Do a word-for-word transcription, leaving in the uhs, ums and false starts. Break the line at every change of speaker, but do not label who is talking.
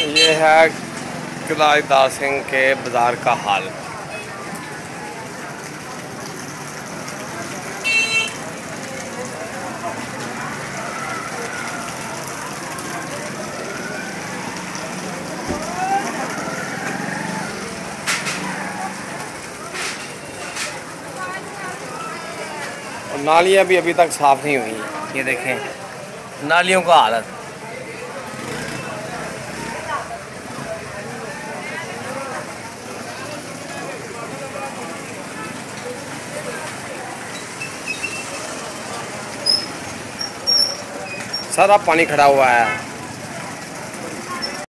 یہ ہے قلعہ دار سنگھ کے بازار کا حال۔ اور نالیاں بھی ابھی تک صاف نہیں ہوئی ہیں، یہ دیکھیں نالیوں کا حالت۔ سارا پانی کھڑا ہوا ہے۔